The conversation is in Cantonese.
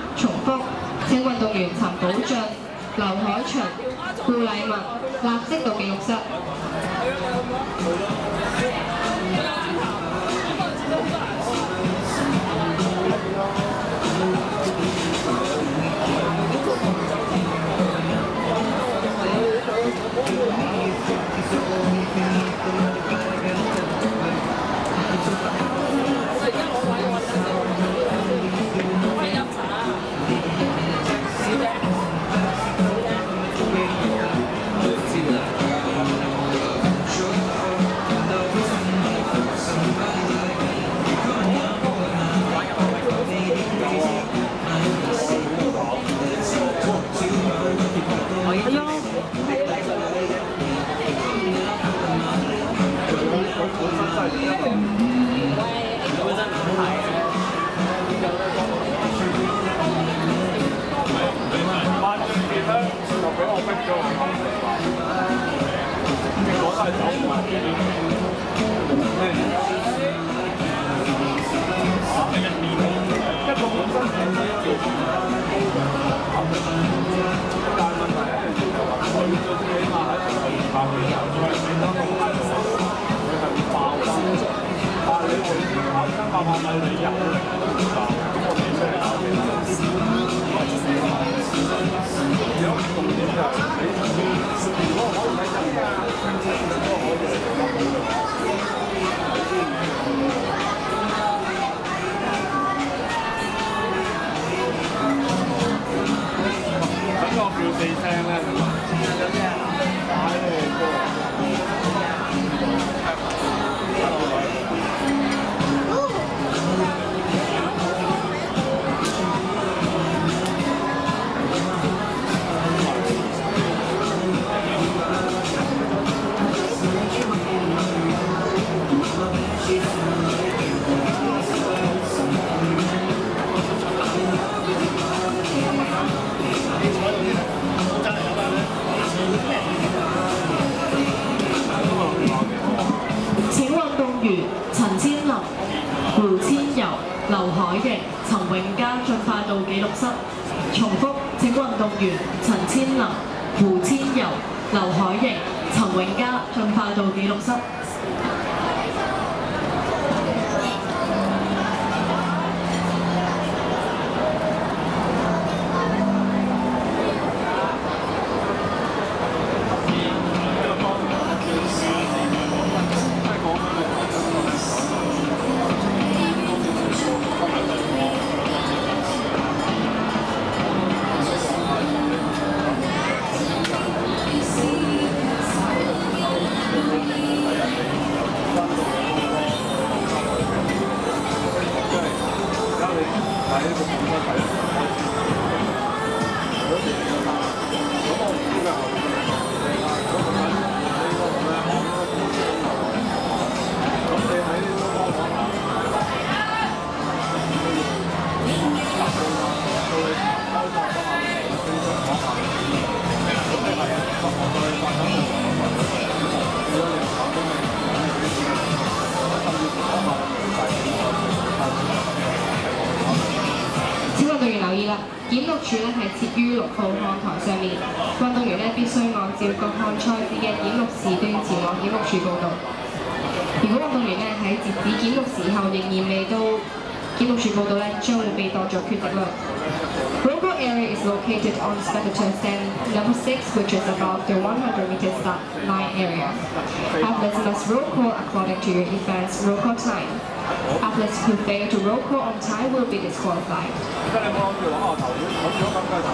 重複，請運動員陳寶俊、劉海祥、顧禮文立即到記錄室。胡千柔、劉海瑩、陳永嘉進化到紀錄室。重複，請運動員陳千林、胡千柔、劉海瑩、陳永嘉進化到紀錄室。檢錄柱係設於6號看台上面，運動員必須按照各項賽事嘅檢錄時段前往檢錄處報到。如果運動員喺截止檢錄時候仍然未到檢錄處報到將會被當作缺席率。Roll area is located on spectator stand number 6, which is above the 100-meter start line area. Athletes must roll call according to your event's roll call time. Athletes who fail to roll call on time will be disqualified.